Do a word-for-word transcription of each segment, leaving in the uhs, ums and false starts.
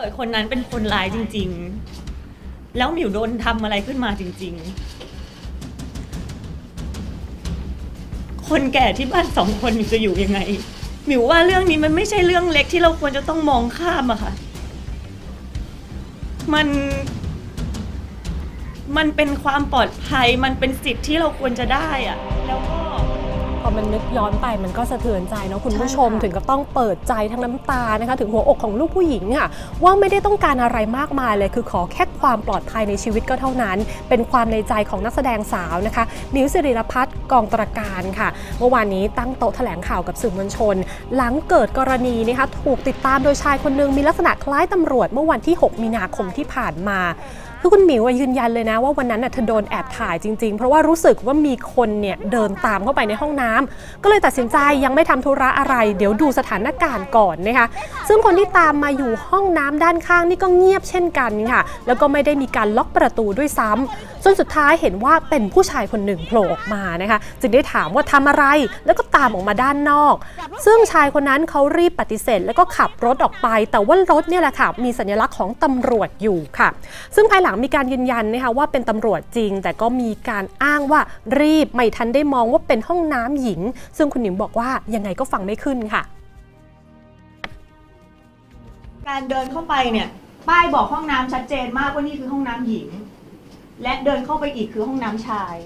กิดคนนั้นเป็นคนร้ายจริงๆแล้วหมิวโดนทำอะไรขึ้นมาจริงๆคนแก่ที่บ้านสองคนหมิวจะอยู่ยังไงหมิวว่าเรื่องนี้มันไม่ใช่เรื่องเล็กที่เราควรจะต้องมองข้ามอะค่ะมันมันเป็นความปลอดภัยมันเป็นสิทธิ์ที่เราควรจะได้อะแล้วก็พอมันนึกย้อนไปมันก็สะเทือนใจเนาะคุณผู้ชมถึงกับต้องเปิดใจทั้งน้ำตานะคะถึงหัวอกของลูกผู้หญิงค่ะว่าไม่ได้ต้องการอะไรมากมายเลยคือขอแค่ความปลอดภัยในชีวิตก็เท่านั้นเป็นความในใจของนักแสดงสาวนะคะมิวสิริรพัฒน์กองตระการค่ะเมื่อวานนี้ตั้งโต๊ะแถลงข่าวกับสื่อมวลชนหลังเกิดกรณีนะคะถูกติดตามโดยชายคนนึงมีลักษณะคล้ายตำรวจเมื่อวันที่หกมีนาคมที่ผ่านมาคือคุณหมิวยืนยันเลยนะว่าวันนั้นเธอโดนแอบถ่ายจริงๆเพราะว่ารู้สึกว่ามีคนเนี่ยเดินตามเข้าไปในห้องน้ำก็เลยตัดสินใจยังไม่ทำธุระอะไรเดี๋ยวดูสถานการณ์ก่อนนะคะซึ่งคนที่ตามมาอยู่ห้องน้ำด้านข้างนี่ก็เงียบเช่นกันค่ะแล้วก็ไม่ได้มีการล็อกประตูด้วยซ้ำจนสุดท้ายเห็นว่าเป็นผู้ชายคนหนึ่งโผล่ออกมานะคะจึงได้ถามว่าทำอะไรแล้วก็ตามออกมาด้านนอกซึ่งชายคนนั้นเขารีบปฏิเสธแล้วก็ขับรถออกไปแต่ว่ารถเนี่ยแหละค่ะมีสัญลักษณ์ของตำรวจอยู่ค่ะซึ่งภายหลังมีการยืนยันนะคะว่าเป็นตำรวจจริงแต่ก็มีการอ้างว่ารีบไม่ทันได้มองว่าเป็นห้องน้ำหญิงซึ่งคุณหนิมบอกว่ายังไงก็ฟังไม่ขึ้นค่ะการเดินเข้าไปเนี่ยป้ายบอกห้องน้ำชัดเจนมากว่านี่คือห้องน้ำหญิงและเดินเข้าไปอีกคือห้องน้ำชาย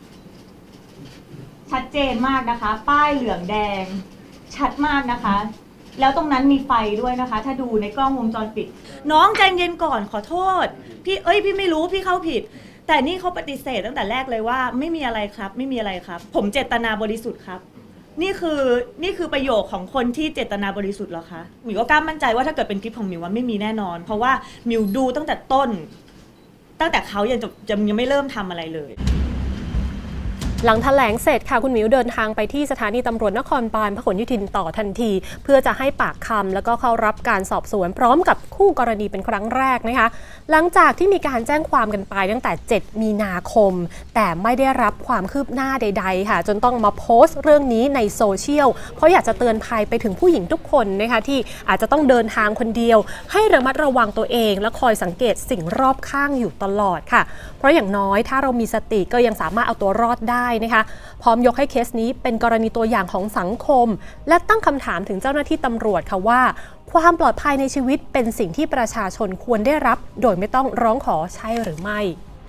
ชัดเจนมากนะคะป้ายเหลืองแดงชัดมากนะคะแล้วตรงนั้นมีไฟด้วยนะคะถ้าดูในกล้องวงจรปิดน้องใจเย็นก่อนขอโทษพี่เอ้ยพี่ไม่รู้พี่เข้าผิดแต่นี่เขาปฏิเสธตั้งแต่แรกเลยว่าไม่มีอะไรครับไม่มีอะไรครับผมเจตนาบริสุทธิ์ครับนี่คือนี่คือประโยคของคนที่เจตนาบริสุทธิ์เหรอคะหมิวก็กล้ามั่นใจว่าถ้าเกิดเป็นคลิปของหมิวว่าไม่มีแน่นอนเพราะว่าหมิวดูตั้งแต่ต้นตั้งแต่เขายังจะยังไม่เริ่มทำอะไรเลยหลังแถลงเสร็จค่ะคุณหมิวเดินทางไปที่สถานีตำรวจนครบาลพหลโยธินต่อทันทีเพื่อจะให้ปากคำแล้วก็เข้ารับการสอบสวนพร้อมกับคู่กรณีเป็นครั้งแรกนะคะหลังจากที่มีการแจ้งความกันไปตั้งแต่เจ็ดมีนาคมแต่ไม่ได้รับความคืบหน้าใดๆค่ะจนต้องมาโพสต์เรื่องนี้ในโซเชียลเพราะอยากจะเตือนภัยไปถึงผู้หญิงทุกคนนะคะที่อาจจะต้องเดินทางคนเดียวให้ระมัดระวังตัวเองและคอยสังเกตสิ่งรอบข้างอยู่ตลอดค่ะเพราะอย่างน้อยถ้าเรามีสติก็ยังสามารถเอาตัวรอดได้นะคะพร้อมยกให้เคสนี้เป็นกรณีตัวอย่างของสังคมและตั้งคำถามถึงเจ้าหน้าที่ตำรวจค่ะว่าความปลอดภัยในชีวิตเป็นสิ่งที่ประชาชนควรได้รับโดยไม่ต้องร้องขอใช่หรือไม่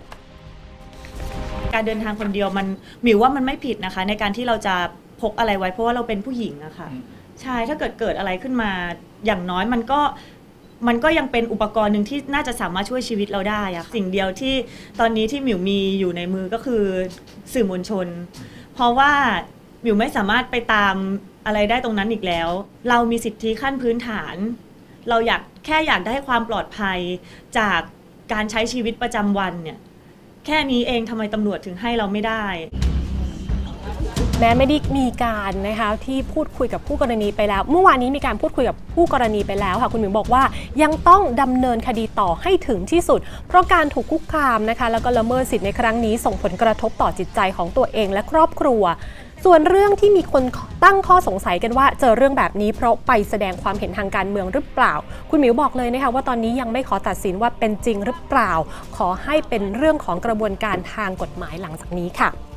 การเดินทางคนเดียวมันหมิวว่ามันไม่ผิดนะคะในการที่เราจะพกอะไรไว้เพราะว่าเราเป็นผู้หญิงอะค่ะใช่ถ้าเกิดเกิดอะไรขึ้นมาอย่างน้อยมันก็มันก็ยังเป็นอุปกรณ์หนึ่งที่น่าจะสามารถช่วยชีวิตเราได้อะสิ่งเดียวที่ตอนนี้ที่หมิวมีอยู่ในมือก็คือสื่อมวลชนเพราะว่าหมิวไม่สามารถไปตามอะไรได้ตรงนั้นอีกแล้วเรามีสิทธิขั้นพื้นฐานเราอยากแค่อยากได้ความปลอดภัยจากการใช้ชีวิตประจำวันเนี่ยแค่นี้เองทำไมตำรวจถึงให้เราไม่ได้แม้ไม่ได้มีการนะคะที่พูดคุยกับผู้กรณีไปแล้วเมื่อวานนี้มีการพูดคุยกับผู้กรณีไปแล้วค่ะคุณหมิวบอกว่ายังต้องดำเนินคดีต่อให้ถึงที่สุดเพราะการถูกคุกคามนะคะแล้วก็ละเมิดสิทธิในครั้งนี้ส่งผลกระทบต่อจิตใจของตัวเองและครอบครัวส่วนเรื่องที่มีคนตั้งข้อสงสัยกันว่าเจอเรื่องแบบนี้เพราะไปแสดงความเห็นทางการเมืองหรือเปล่าคุณหมิวบอกเลยนะคะว่าตอนนี้ยังไม่ขอตัดสินว่าเป็นจริงหรือเปล่าขอให้เป็นเรื่องของกระบวนการทางกฎหมายหลังจากนี้ค่ะ